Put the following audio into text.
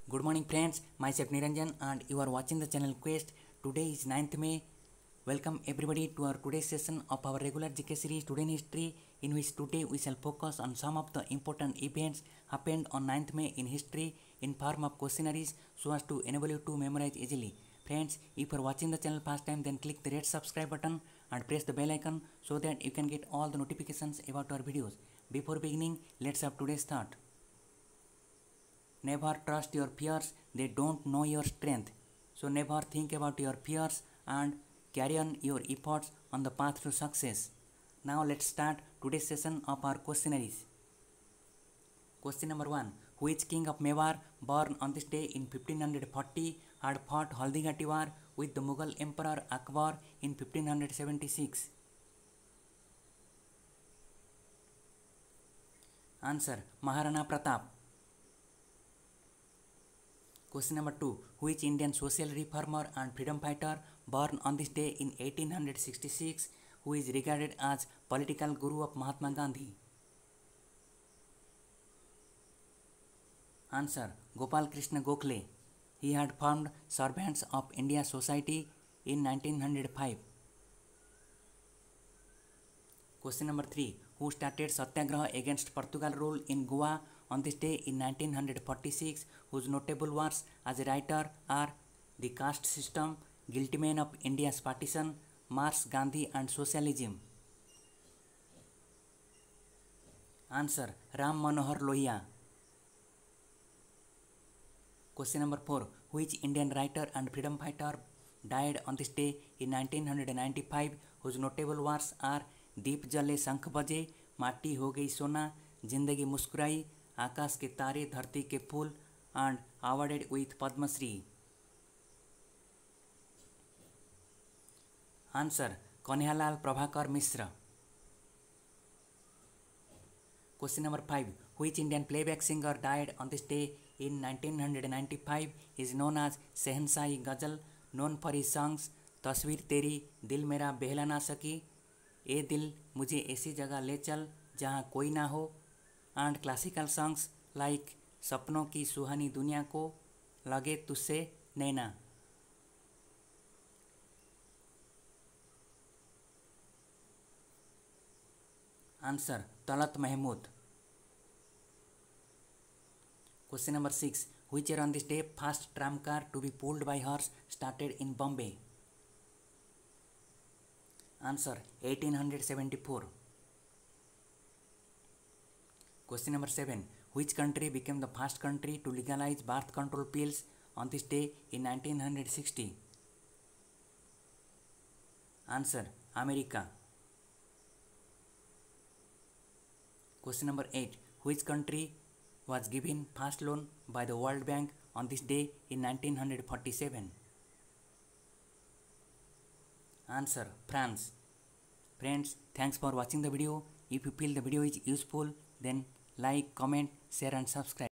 Good morning friends, myself Niranjan and you are watching the channel Quest. Today is 9th May. Welcome everybody to our today's session of our regular GK series Today in History, in which today we shall focus on some of the important events happened on 9th May in history in form of questionnaires so as to enable you to memorize easily. Friends, if you are watching the channel first time, then click the red subscribe button and press the bell icon so that you can get all the notifications about our videos. Before beginning, let's have today's thought. Never trust your peers, they don't know your strength. So never think about your peers and carry on your efforts on the path to success. Now let's start today's session of our questionnaires. Question number 1. Which king of Mewar, born on this day in 1540, had fought Haldigati war with the Mughal Emperor Akbar in 1576? Answer: Maharana Pratap. Question number 2. Which Indian social reformer and freedom fighter born on this day in 1866 who is regarded as political guru of Mahatma Gandhi? Answer: Gopal Krishna Gokhale. He had formed Servants of India Society in 1905. Question number 3. Who started Satyagraha against Portugal rule in Goa on this day in 1946, whose notable works as a writer are The Caste System, Guilty Men of India's Partition, Marx, Gandhi and Socialism? Answer: Ram Manohar Lohia. Question number 4. Which Indian writer and freedom fighter died on this day in 1995, whose notable works are दीप जले शंख बजे, माटी हो गई सोना, जिंदगी मुस्कुराई, आकाश के तारे धरती के फूल and awarded with Padma Shri? Answer: Kanhailal Prabhakar Mishra. Question number 5. Which Indian playback singer died on this day in 1995 is known as Shehenshai Ghazal, known for his songs तस्वीर तेरी, दिल मेरा बहला ना सकी, ए दिल मुझे ऐसी जगह ले चल जहाँ कोई ना हो and classical songs like सपनों की सुहानी दुनिया को, लगे तुझसे नैना? Answer: Talat Mahmud. Question number 6. Which year on this day first tram car to be pulled by horse started in Bombay? Answer: 1874. Question number 7. Which country became the first country to legalize birth control pills on this day in 1960? Answer: America. Question number 8. Which country was given first loan by the World Bank on this day in 1947? Answer: France. Friends, thanks for watching the video. If you feel the video is useful, then like, comment, share and subscribe.